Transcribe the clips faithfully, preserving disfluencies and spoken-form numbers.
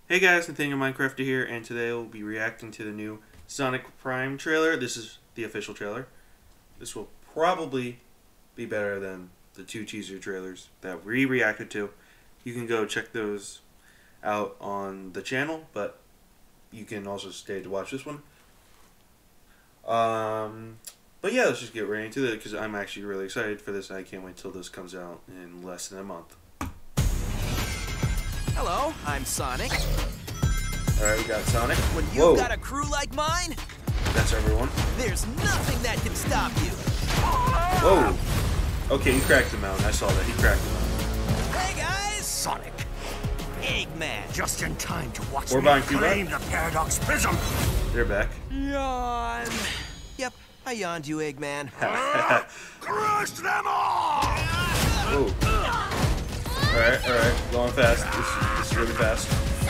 Hey guys, Nathaniel Minecrafter here, and today we'll be reacting to the new Sonic Prime trailer. This is the official trailer. This will probably be better than the two teaser trailers that we reacted to. You can go check those out on the channel, but you can also stay to watch this one. Um, but yeah, let's just get right into it because I'm actually really excited for this. I can't wait till this comes out in less than a month. Hello, I'm Sonic. Alright, we got Sonic. When you've Whoa. got a crew like mine, That's everyone. there's nothing that can stop you. Whoa. Okay, he cracked him out. I saw that. He cracked him out. Hey guys! Sonic, Eggman. just in time to watch We're me buying two claim the Paradox Prism. They're back. Yawn. Yep, I yawned you, Eggman. Crush them all! Whoa. Alright, alright. Going fast. This, this is really fast.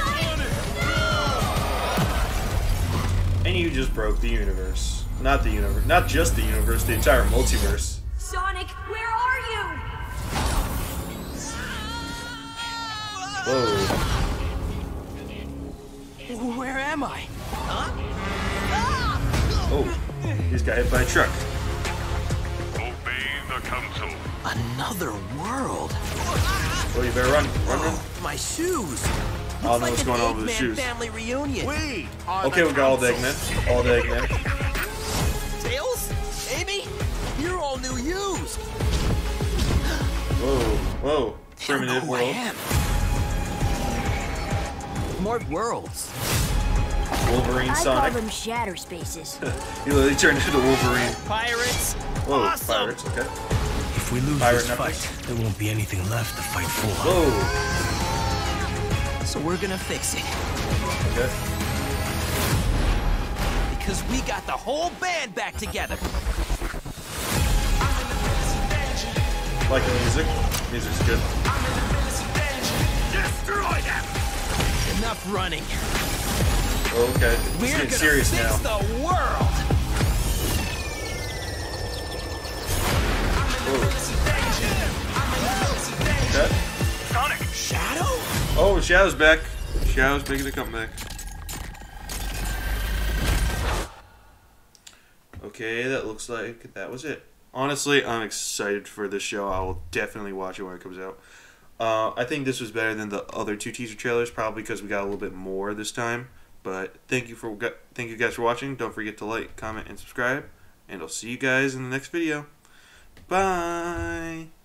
And you just broke the universe. Not the universe. Not just the universe, the entire multiverse. Sonic, where are you? Whoa. Where am I? Huh? Oh. He just got hit by a truck. Obey the council. Another world. Well, you better run. Run, run. My shoes. I don't know Looks what's like going an on with the Eggman shoes. family reunion. We are Okay, the we got all the council. Eggmen. All the Eggmen. Tails? Amy? You're all new yous. Whoa. Whoa. They don't know Primitive who I world. am. More worlds. Wolverine I call Sonic. them shatter spaces. He literally turned into Wolverine. Pirates. Whoa. Awesome. Pirates. Okay. If we lose Pirate this Knuckles. fight, there won't be anything left to fight for. Whoa. So we're gonna fix it. Okay. Because we got the whole band back together. Like the music. Music's good. Destroy them! Enough running. Okay. It's We're getting gonna serious fix now. the world. Okay. Sonic, Shadow? Oh, Shadow's back. Shadow's making a comeback. Okay, that looks like that was it. Honestly, I'm excited for this show. I will definitely watch it when it comes out. Uh, I think this was better than the other two teaser trailers, probably because we got a little bit more this time. But thank you for thank you guys for watching. Don't forget to like, comment, and subscribe. And I'll see you guys in the next video. Bye.